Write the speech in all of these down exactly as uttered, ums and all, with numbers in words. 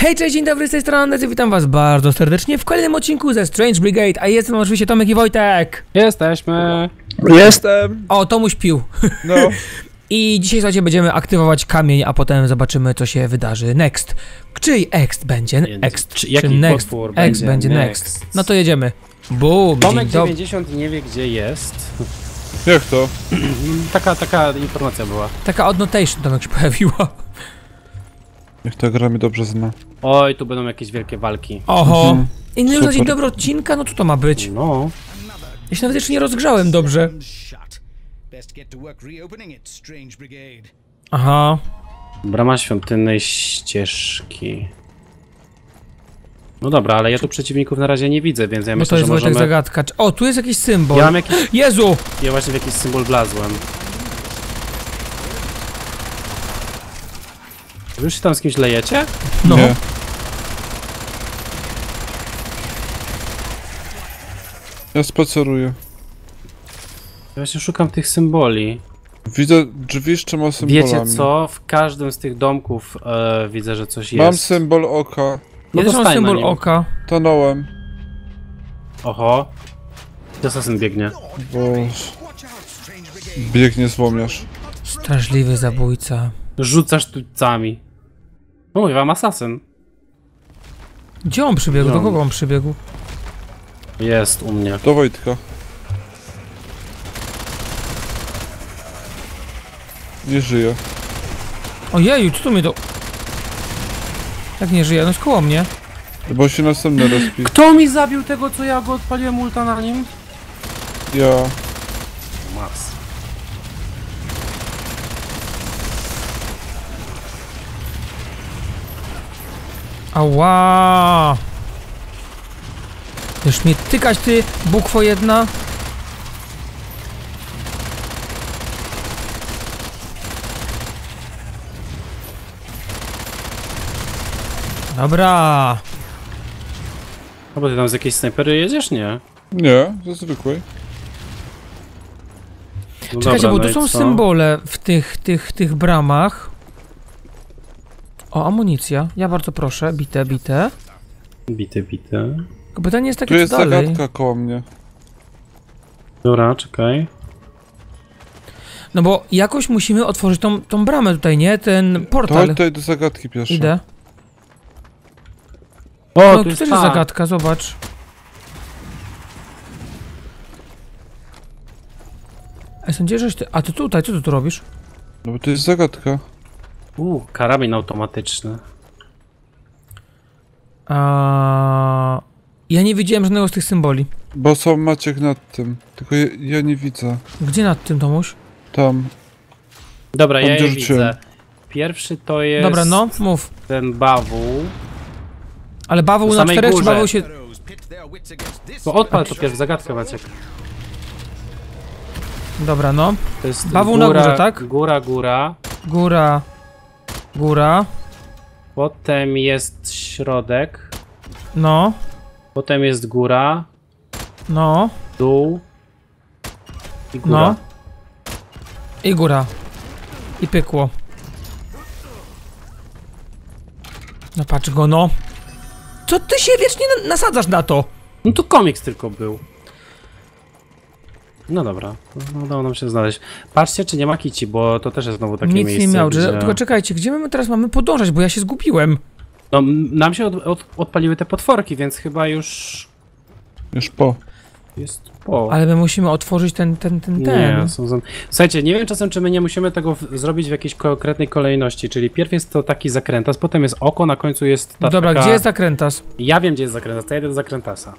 Hej, cześć, dzień dobry, z tej strony Nezy, witam was bardzo serdecznie w kolejnym odcinku ze Strange Brigade, a jestem oczywiście Tomek i Wojtek. Jesteśmy. Jestem. O, Tomuś pił. No. I dzisiaj, słuchajcie, będziemy aktywować kamień, a potem zobaczymy, co się wydarzy next. Czyj ext będzie? Ext. Czy, jaki Czy next? potwór Ext będzie, będzie next. next. No to jedziemy. Boom. Tomek dzień dob- dziewięćdziesiąt nie wie, gdzie jest. Jak to? taka, taka informacja była. Taka odnotation Tomek się pojawiła. Niech ta gra mi dobrze zna. Oj, tu będą jakieś wielkie walki. Oho. Mhm. I no już na dzień Super. dobry odcinka, no co to ma być? No. Ja się nawet jeszcze nie rozgrzałem dobrze. Aha. Brama świątynnej ścieżki. No dobra, ale ja tu przeciwników na razie nie widzę, więc ja Bo myślę, to jest że Wojtek możemy... zagadka. O, tu jest jakiś symbol. Ja mam jakiś... Jezu! Ja właśnie w jakiś symbol wlazłem. Wy już się tam z kimś lejecie? No. Nie. Ja spaceruję. Ja właśnie szukam tych symboli. Widzę drzwi z trzema symbolami. Wiecie co? W każdym z tych domków e, widzę, że coś Mam jest. symbol oka. No Ja to też mam stań na symbol nim. oka. Tonąłem. Oho. Gdzie asasyn biegnie? Boże. Biegnie złomiarz. Straszliwy zabójca. Rzucasz tucami. No mówię wam, asasyn. Gdzie on przybiegł? Do No. kogo on przybiegł? Jest u mnie. Do Wojtka. Nie żyje. Ojeju, co tu mnie do... Jak nie żyje? No jest koło mnie. Bo się następny respi. Kto mi zabił tego, co ja go odpaliłem ulta na nim? Ja. Mas. Ała! Już mnie tykać, ty, bukwo jedna. Dobra. No bo ty tam z jakiejś snajpery jedziesz? Nie. Nie, ze zwykłej. No Czekajcie, dobra, bo no tu i są co? symbole w tych, tych, tych bramach. O, amunicja. Ja bardzo proszę, bite, bite. Bite, bite. Tylko pytanie jest Tu takie, jest co dalej? zagadka koło mnie. Dobra, czekaj. No bo jakoś musimy otworzyć tą, tą bramę tutaj, nie? Ten To portal. chodź tutaj do zagadki pierwsze. Idę. O, No, tu tu jest też ta. jest zagadka, zobacz. A sądzisz, żeś ty... A ty tutaj, co ty tu robisz? No bo to jest zagadka. U, karabin automatyczny. A... Ja nie widziałem żadnego z tych symboli. Bo są Maciek nad tym. Tylko ja, ja nie widzę. Gdzie nad tym, Tomuś? Tam. Dobra, ja je Oddzierżyłem. widzę. Pierwszy to jest Dobra, no, mów. ten bawół. Ale baweł Na na samej czterech, czy górze. baweł się... No odpal to pierwszy zagadkę, Maciek. Dobra, no. To jest Baweł na góra, górze, tak? Góra, góra. Góra. Góra. Potem jest środek. No. Potem jest góra, No. dół i góra. No. I góra. I pykło. No patrz go, no. Co ty się wiecznie na nasadzasz na to? No to komiks tylko był. No dobra, no, udało nam się znaleźć. Patrzcie, czy nie ma kici, bo to też jest znowu takie Nic miejsce, nie miał, gdzie... że... tylko czekajcie, gdzie my teraz mamy podążać, bo ja się zgubiłem. No, m- nam się od, od, odpaliły te potworki, więc chyba już Już po. jest po. Ale my musimy otworzyć ten, ten, ten, ten. Nie, są za... Słuchajcie, nie wiem czasem, czy my nie musimy tego w- zrobić w jakiejś konkretnej kolejności, czyli pierw jest to taki zakrętas, potem jest oko, na końcu jest ta Dobra, taka... gdzie jest zakrętas? Ja wiem, gdzie jest zakrętas, to ja jedę do zakrętasa.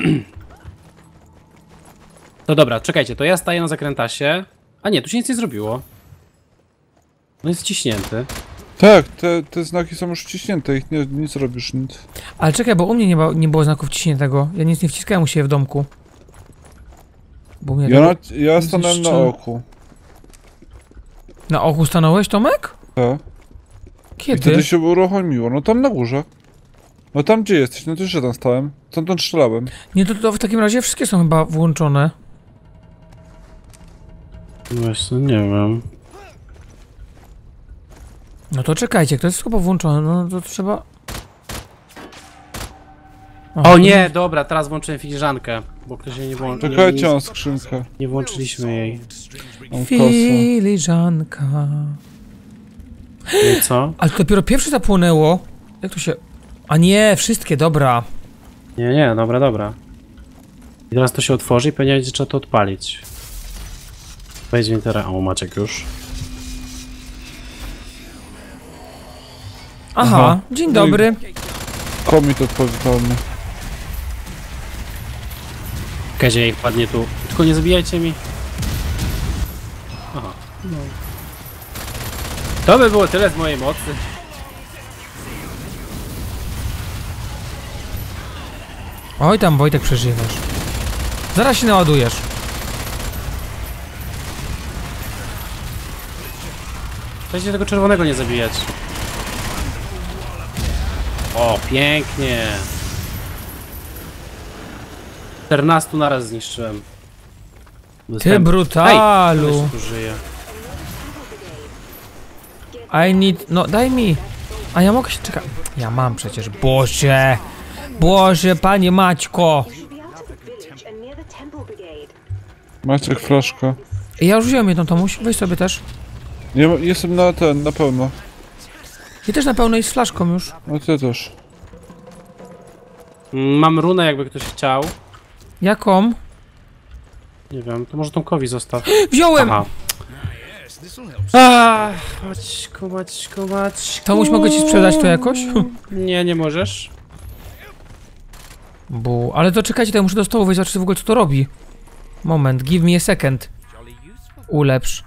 No dobra, czekajcie, to ja staję na zakrętasie. A nie, tu się nic nie zrobiło. No jest wciśnięty. Tak, te, te znaki są już wciśnięte, ich nie, nie zrobisz nic. Ale czekaj, bo u mnie nie, ma, nie było znaków ciśniętego. Ja nic nie wciskałem u siebie w domku. Bo u mnie Ja, tego... na, ja stanąłem na jeszcze- oku. Na oku stanąłeś, Tomek? Tak. I Kiedy? wtedy się uruchomiło. No tam na górze. No tam gdzie jesteś? No to już tam stałem. Stamtąd strzelałem. Nie, to, to w takim razie wszystkie są chyba włączone. Właśnie, nie wiem. No to czekajcie, to jest chyba włączone, no to trzeba... O nie, dobra, teraz włączyłem filiżankę, bo ktoś jej nie włączył. Czekajcie, mam skrzynkę. Nie włączyliśmy jej. Mam kasę. Filiżanka. No i co? Ale to dopiero pierwsze zapłonęło. Jak to się... A nie, wszystkie, dobra. Nie, nie, dobra, dobra. I teraz to się otworzy i pewnie będzie trzeba to odpalić. Wejdź w internet. O, Maciek już. Aha, Aha. dzień dobry. Komit odpowiedzialny. Kazie ich padnie tu. Tylko nie zabijajcie mi. Aha. No. To by było tyle z mojej mocy. Oj tam, Wojtek, przeżywasz. Zaraz się naładujesz. Chcecie tego czerwonego nie zabijać. O, pięknie. czternastu naraz zniszczyłem. Ty Dostałem... brutalu. Ej, tu żyje. I need... No, daj mi. A ja mogę się czekać. Ja mam przecież. Boże. Boże, panie Maćko. Maciek, flaszka. Ja już wziąłem jedną, Tomuś. Weź sobie też. Nie, ma- jestem na ten, na pełno. I też na pełno i z flaszką już. No ty też. Mm, Mam runę, jakby ktoś chciał. Jaką? Nie wiem, to może Tomkowi zostaw. Wziąłem! Aha. Ach, Maćku, Maćku, Maćku. Tomuś, mogę ci sprzedać to jakoś? Nie, nie możesz. Bu, ale to czekajcie, to ja muszę do stołu wejść, zobaczyć w ogóle co to robi. Moment, give me a second. Ulepsz.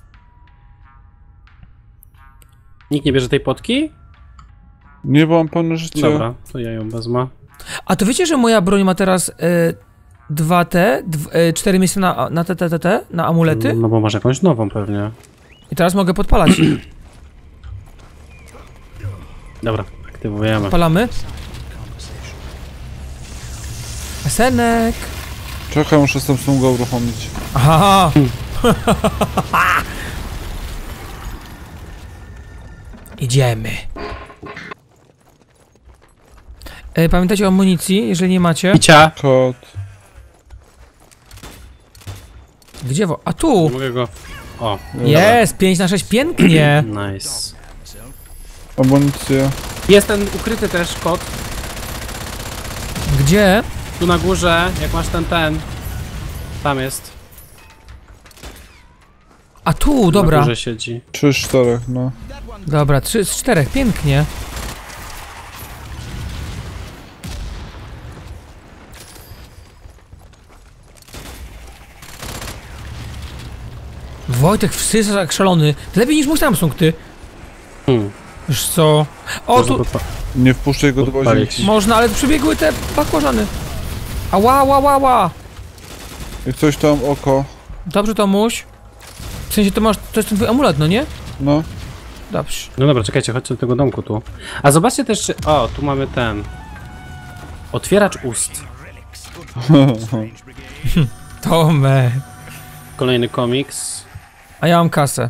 Nikt nie bierze tej potki? Nie, bo mam pełne życie. Dobra, to ja ją wezmę. A to wiecie, że moja broń ma teraz y, dwa T, dw, y, cztery miejsca na, na T, T, T, T, na amulety? No bo masz jakąś nową pewnie. I teraz mogę podpalać. Dobra, aktywujemy. Podpalamy. Senek. Czekaj, muszę Samsunga uruchomić. Aha. Idziemy. E, pamiętajcie o amunicji, jeżeli nie macie. Picia! Kod. Gdzie wo... A tu! Nie mogę go... O, Jest! pięć na sześć, pięknie! nice. Amunicja. Jest ten ukryty też kod. Gdzie? Tu na górze, jak masz ten, ten. Tam jest. A tu, Na dobra. górze siedzi. Trzy z czterech, no. Dobra, trzy z czterech, pięknie. Wojtek wsysa jak szalony. Lepiej niż mój Samsung, ty. Hmm. Wiesz co? O, Można tu podpa- Nie wpuszczaj go do Podpalić. łazienki. można, ale tu przebiegły te bakłażany. Ała, ła, ła, ła. Jak coś tam oko. Dobrze, Tomuś. W sensie to masz, to jest ten twój amulet, no nie? No. Dobrze. No dobra, czekajcie, chodźcie do tego domku tu. A zobaczcie też, czy... O, tu mamy ten. Otwieracz ust. Tomek. Kolejny komiks. A ja mam kasę.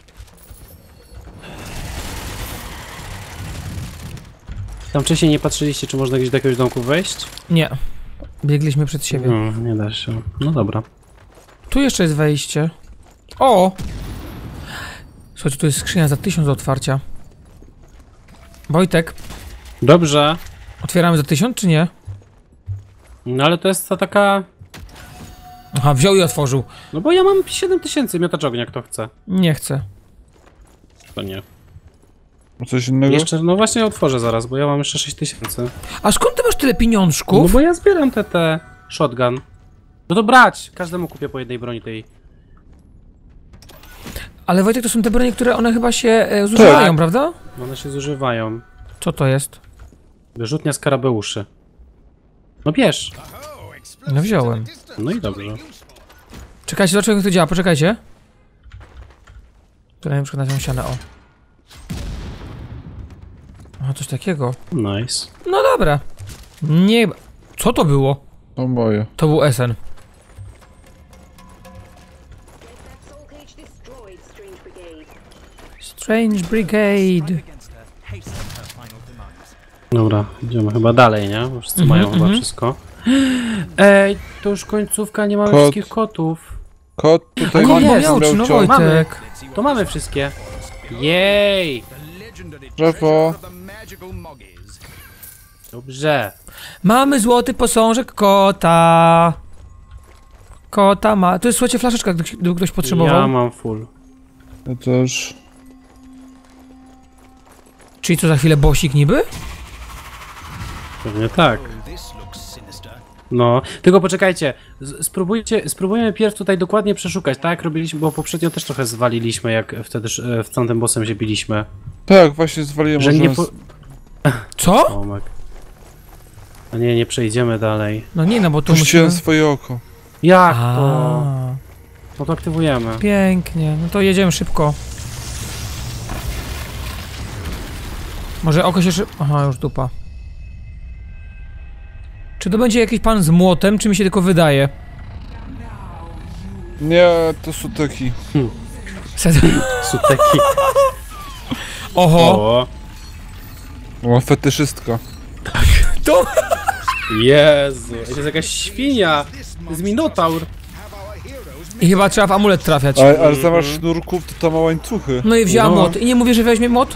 Tam wcześniej nie patrzyliście, czy można gdzieś do jakiegoś domku wejść? Nie. Biegliśmy przed siebie. No, nie da się. No dobra. Tu jeszcze jest wejście. O! Słuchajcie, tu jest skrzynia za tysiąc do otwarcia. Wojtek, Dobrze. otwieramy za tysiąc, czy nie? No ale to jest ta taka... Aha, wziął i otworzył. No bo ja mam siedem tysięcy miotacz ognia, kto chce. Nie chcę. To nie. A coś innego? Jeszcze, no właśnie otworzę zaraz, bo ja mam jeszcze sześć tysięcy. A skąd ty masz tyle No pieniążków? bo ja zbieram te, te shotgun. No to brać! Każdemu kupię po jednej broni tej. Ale Wojtek, to są te bronie, które one chyba się e, zużywają, Tak. prawda? One się zużywają. Co to jest? Wyrzutnia skarabeuszy. No bierz! No wziąłem. No i dobrze. Czekajcie, dlaczego jak to działa? Poczekajcie. Tutaj na przykład na tę ścianę, o. A, coś takiego. Nice. No dobra. Nie... Co to było? To moje. To był S N. Strange Brigade. Dobra, idziemy chyba dalej, nie? Bo wszyscy Mhm, mają chyba mhm. wszystko. Ej, to już końcówka, nie mamy Kot. wszystkich kotów. Kot tutaj A nie, nie jest. miał, czy no ciąg. Wojtek? To mamy wszystkie. Jej! Drzewo. Dobrze. Mamy złoty posążek kota. Kota ma... To jest, słuchajcie, flaszeczka, gdyby gdyby ktoś potrzebował. Ja mam full. Ja też. Czyli co, za chwilę bosik niby? Pewnie tak. No, tylko poczekajcie, z- spróbujcie, spróbujemy pierw tutaj dokładnie przeszukać, tak jak robiliśmy, bo poprzednio też trochę zwaliliśmy, jak wtedy e, w tamtym bossem się biliśmy. Tak, właśnie zwaliłem Że może nie nas- po... Co? Tomek. A nie, nie przejdziemy dalej. No nie, no bo tu Puściłem musimy... swoje oko. Jak to? A, No to aktywujemy. pięknie, no to jedziemy szybko. Może oko się szyb... Aha, już dupa. Czy to będzie jakiś pan z młotem, czy mi się tylko wydaje? Nie, to suteki. Sed... Suteki. Oho! O, O, fetyszystka. To... Jezu, to jest jakaś świnia. To jest minotaur. I chyba trzeba w amulet trafiać. Ale, ale zamiast sznurków to tam ma łańcuchy. No i wzięła No. młot. I nie mówię, że weźmie młot?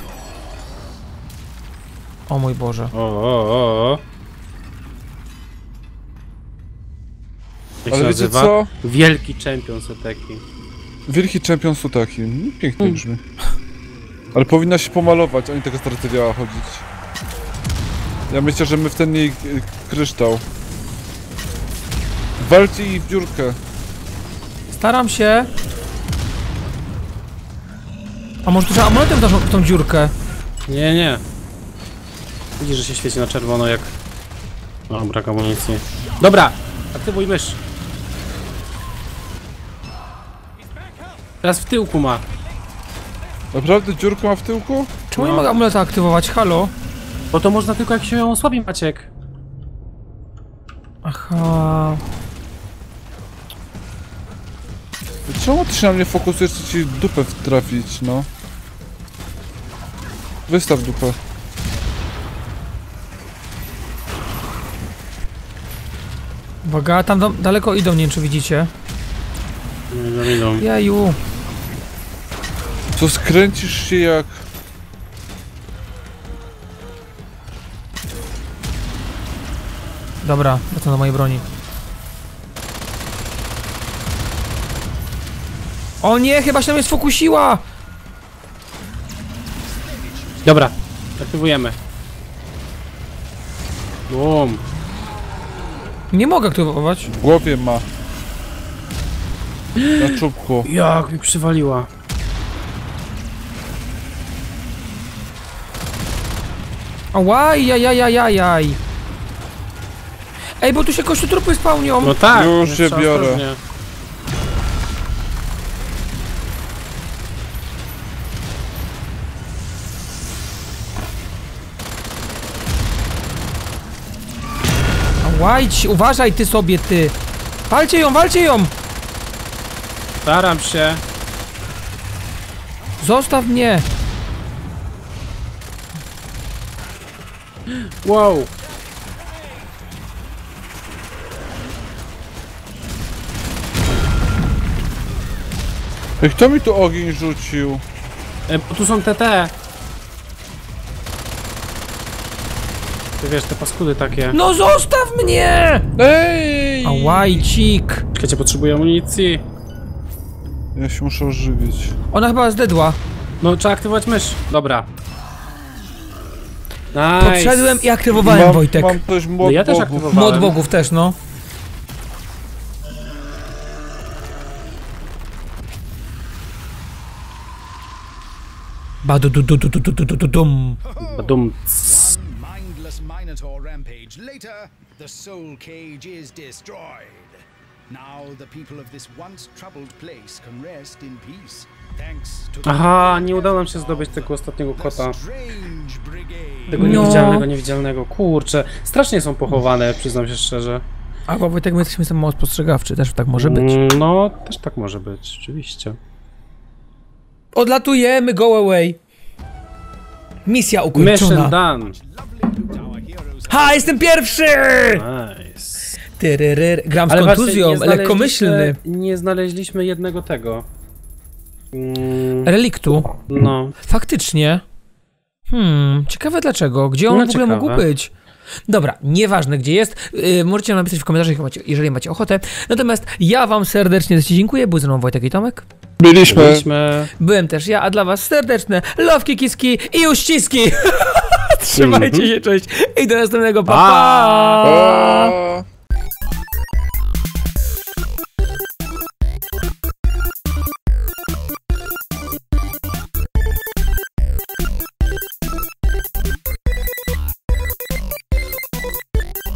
O mój Boże. O, o, o, o. Jak Ale się wiecie nazywa? co? Wielki czempion Suteki. Wielki czempion suteki. Mm, Pięknie brzmi. Ale powinna się pomalować, a nie taka strategia chodzić. Ja myślę, że my w ten jej y, kryształ. Walcie jej w dziurkę. Staram się. A może tu trzeba amuletem tą, tą dziurkę? Nie, nie. Widzisz, że się świeci na czerwono jak... O, brak amunicji. Dobra, aktywuj mysz. Teraz w tyłku ma. Naprawdę dziurkę ma w tyłku? Czemu No. nie mogę amuleta aktywować? Halo? Bo to można tylko jak się ją osłabi, Maciek. Aha. Czemu ty się na mnie fokusujesz, co ci dupę trafić, no? Wystaw dupę. Uwaga, tam do, daleko idą, nie wiem czy widzicie. Idą, idą. Jaju. Co skręcisz się jak... Dobra, wracam do mojej broni. O nie, chyba się na mnie sfokusiła! Dobra, aktywujemy. Bum. Nie mogę aktywować. W głowie ma. Na czubku. Jak mi przywaliła. Ałaj, jajajajajaj. Ej, bo tu się kościotrupy spełnią. No tak. Już więc się trzeba biorę. ostrożnie. Ałaj, ci- uważaj ty sobie, ty. Walcie ją, walcie ją! Staram się. Zostaw mnie. Wow. Ej, kto mi tu ogień rzucił? E, bo tu są te te. Ty wiesz, te paskudy takie. No zostaw mnie! Ej! Ałajcik. Czekajcie, potrzebuję amunicji. Ja się muszę ożywić. Ona chyba zdedła. No, trzeba aktywować mysz. Dobra. Nice. Podszedłem i aktywowałem, mam, Wojtek. mam coś mod No ja też bogów. aktywowałem. Mod bogów też, no. Badu du du du du du du du du dum. Badum. Mindless Minotaur rampage. Later, the soul cage is destroyed. Now the people of this once troubled place can rest in peace. Thanks to the Aha, nie udało nam się zdobyć tego ostatniego kota. Strange Brigade. Tego No. niewidzialnego, niewidzialnego. Kurczę. Strasznie są pochowane, przyznam się szczerze. A bo Wojtek, my jesteśmy sam mało spostrzegawczy, też tak może być. Mm, No, też tak może być, oczywiście. Odlatujemy, go away. Misja Mission ukończona. done. Lovely blue tower Ha, jestem pierwszy! Nice. Tyryryr. Gram z Ale kontuzją, patrzcie, nie lekkomyślny. znaleźliśmy- Nie znaleźliśmy jednego tego. Mm, Reliktu. no. Faktycznie. Hmm, ciekawe dlaczego. Gdzie on No, w ogóle ciekawe. mógł być? Dobra, nieważne gdzie jest. Yy, możecie nam napisać w komentarzach, jak macie- jeżeli macie ochotę. Natomiast ja wam serdecznie dziękuję. Był ze mną Wojtek i Tomek. Byliśmy. Byliśmy... Byłem też ja, a dla was serdeczne lowki, kiski i uściski. Trzymajcie się, cześć i do następnego. Pa, pa! Pa!